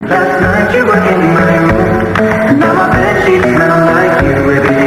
Last night you were in my room. Now my bedsheets smell like you. Every